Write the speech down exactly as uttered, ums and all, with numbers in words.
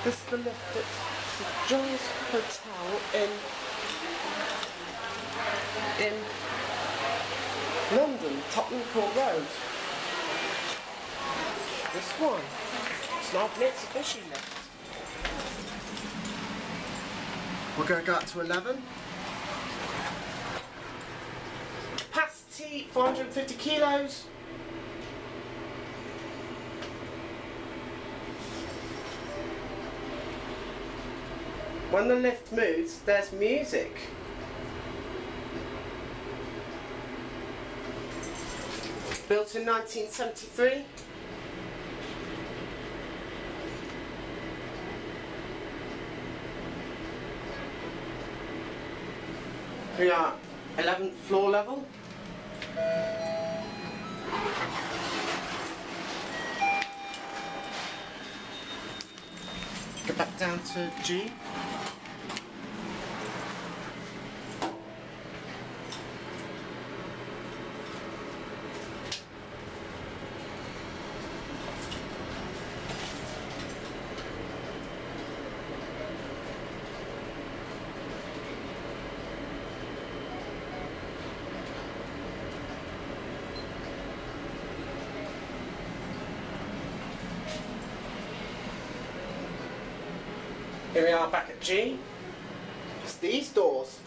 This is the lift at the Giles Hotel in in London, Tottenham Court Road. This one. It's not Mitsubishi lift. We're going to go up to eleven. Capacity four hundred fifty kilos. When the lift moves, there's music. Built in nineteen seventy-three. We are eleventh floor level. Go back down to G. Here we are back at G. It's these doors.